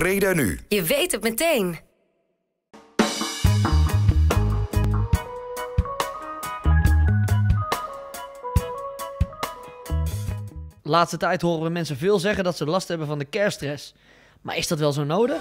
Breda nu. Je weet het meteen. De laatste tijd horen we mensen veel zeggen dat ze last hebben van de kerststress. Maar is dat wel zo nodig?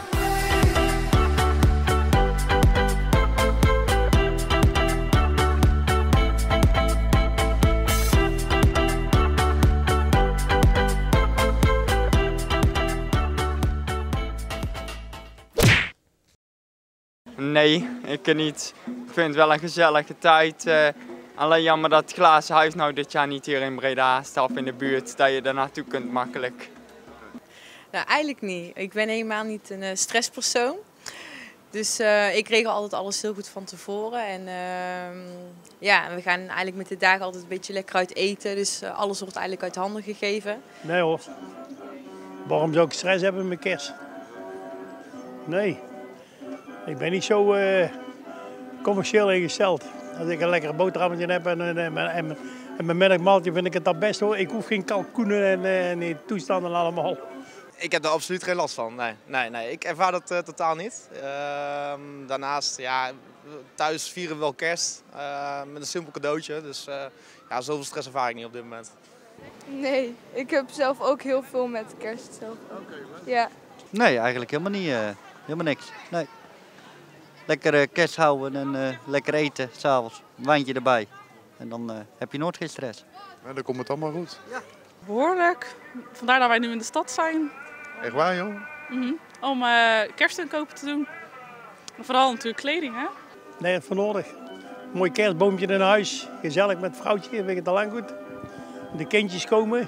Nee, ik niet. Ik vind het wel een gezellige tijd. Alleen jammer dat het glazen huis nou dit jaar niet hier in Breda staat of in de buurt, dat je er naartoe kunt makkelijk. Nou, eigenlijk niet. Ik ben helemaal niet een stresspersoon. Dus ik regel altijd alles heel goed van tevoren. En ja, we gaan eigenlijk met de dagen altijd een beetje lekker uit eten. Dus alles wordt eigenlijk uit handen gegeven. Nee hoor. Waarom zou ik stress hebben met kerst? Nee. Ik ben niet zo commercieel ingesteld. Als ik een lekkere boterhammetje heb en mijn middagmaaltje vind ik het al best hoor. Ik hoef geen kalkoenen en die toestanden allemaal. Ik heb er absoluut geen last van. Nee. Ik ervaar dat totaal niet. Daarnaast, ja, thuis vieren we wel kerst met een simpel cadeautje. Dus ja, zoveel stress ervaar ik niet op dit moment. Nee, ik heb zelf ook heel veel met kerst zelf. Ja. Nee, eigenlijk helemaal niet. Helemaal niks. Nee. Lekker kerst houden en lekker eten s'avonds. Een wijntje erbij. En dan heb je nooit geen stress. Ja, dan komt het allemaal goed. Ja. Behoorlijk. Vandaar dat wij nu in de stad zijn. Echt waar, joh? Om kerstinkopen te doen. En vooral natuurlijk kleding, hè? Nee, dat is voor nodig. Mooi kerstboompje in huis. Gezellig met het vrouwtje, vind ik het al lang goed. De kindjes komen.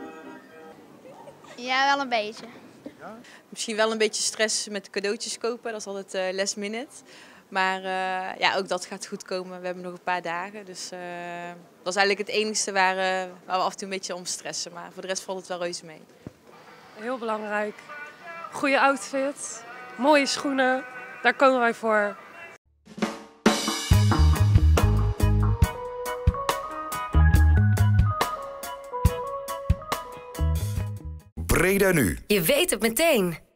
Ja, wel een beetje. Misschien wel een beetje stress met cadeautjes kopen. Dat is altijd last minute. Maar ja, ook dat gaat goed komen. We hebben nog een paar dagen. Dus dat is eigenlijk het enige waar we af en toe een beetje om stressen. Maar voor de rest valt het wel reuze mee. Heel belangrijk. Goede outfit, mooie schoenen, daar komen wij voor. Breda nu. Je weet het meteen.